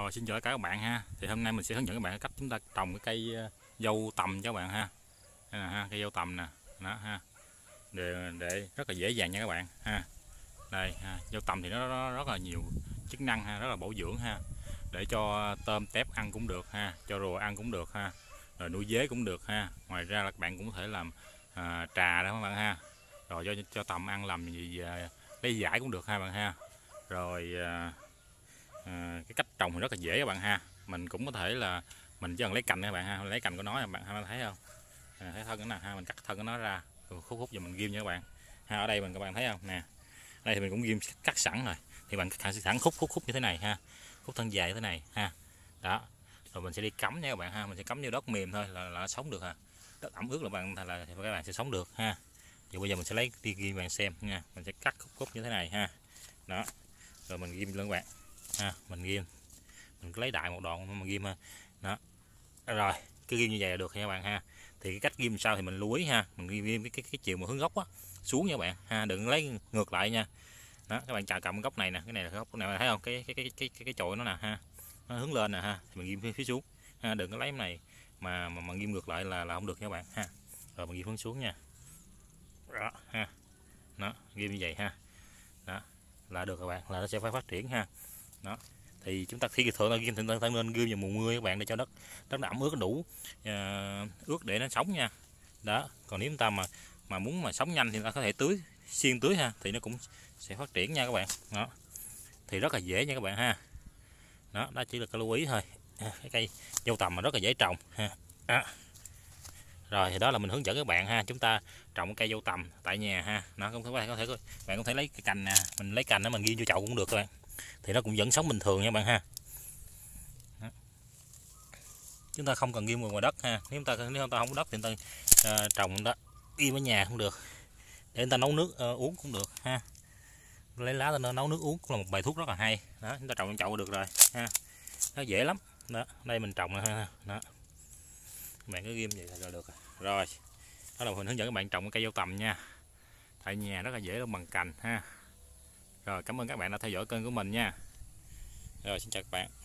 Rồi xin chào tất cả các bạn ha. Thì hôm nay mình sẽ hướng dẫn các bạn cách chúng ta trồng cái cây dâu tằm cho các bạn ha. Đây là ha, cây dâu tằm nè, đó ha. Để rất là dễ dàng nha các bạn ha. Đây ha, dâu tằm thì nó rất là nhiều chức năng ha, rất là bổ dưỡng ha. Để cho tôm tép ăn cũng được ha, cho rùa ăn cũng được ha. Rồi nuôi dế cũng được ha. Ngoài ra là các bạn cũng có thể làm trà đó các bạn ha. Rồi cho tằm ăn làm gì lấy vải cũng được ha bạn ha. Rồi cái cách trồng thì rất là dễ các bạn ha. Mình cũng có thể là mình chỉ cần lấy cành các bạn ha, lấy cành của nó các bạn ha, thấy không, thấy thân cái nào ha, mình cắt thân của nó ra khúc và mình ghim nha các bạn ha. Ở đây các bạn thấy không nè, đây thì mình cũng ghim cắt sẵn rồi, thì bạn cắt sẵn khúc như thế này ha, khúc thân dài như thế này ha. Đó, rồi mình sẽ đi cắm nha các bạn ha, mình sẽ cắm vô đất mềm thôi là nó sống được ha. Đất ẩm ướt là các bạn sẽ sống được ha. Thì bây giờ mình sẽ lấy đi ghim bạn xem nha, mình sẽ cắt khúc như thế này ha. Đó, rồi mình ghim lên các bạn ha, mình ghim, mình cứ lấy đại một đoạn mà ghim ha. Đó, rồi cứ ghim như vậy là được nha các bạn ha. Thì cái cách ghim sao thì mình lưu ý ha, mình ghim cái chiều mà hướng gốc á xuống nha các bạn ha, đừng lấy ngược lại nha. Đó, các bạn chà cầm góc này nè, cái này là góc này thấy không, cái chồi nó nè ha, nó hướng lên nè ha, thì mình ghim phía xuống ha, đừng có lấy cái này mà ghim ngược lại là không được nha các bạn ha. Rồi mình ghim hướng xuống nha. Đó ha, nó ghim như vậy ha. Đó là được các bạn, là nó sẽ phải phát triển ha. Đó, thì chúng ta khi thường là ghim ta nên ghim vào mùa mưa các bạn, để cho đất ẩm ướt đủ ướt để nó sống nha. Đó, còn nếu chúng ta mà muốn sống nhanh thì ta có thể xuyên tưới ha, thì nó cũng sẽ phát triển nha các bạn. Đó, thì rất là dễ nha các bạn ha. Đó chỉ là cái lưu ý thôi. Cái cây dâu tằm mà rất là dễ trồng ha. Đó. Rồi thì đó là mình hướng dẫn các bạn ha, chúng ta trồng cây dâu tằm tại nhà ha. Nó cũng bạn có thể lấy cái cành nè, mình lấy cành đó mình ghim vô chậu cũng được các bạn, thì nó cũng vẫn sống bình thường nha bạn ha. Đó, chúng ta không cần ghim vào ngoài đất ha. Nếu chúng ta không có đất thì chúng ta trồng đó ghim ở nhà cũng được, để người ta nấu nước uống cũng được ha. Lấy lá ta nấu nước uống cũng là một bài thuốc rất là hay. Đó, chúng ta trồng trong chậu được rồi ha, nó dễ lắm. Đó, đây mình trồng ha. Đó, bạn cứ ghim vậy là được rồi. Đó là mình hướng dẫn các bạn trồng cây dâu tằm nha, tại nhà rất là dễ luôn, bằng cành ha. Rồi cảm ơn các bạn đã theo dõi kênh của mình nha. Rồi xin chào các bạn.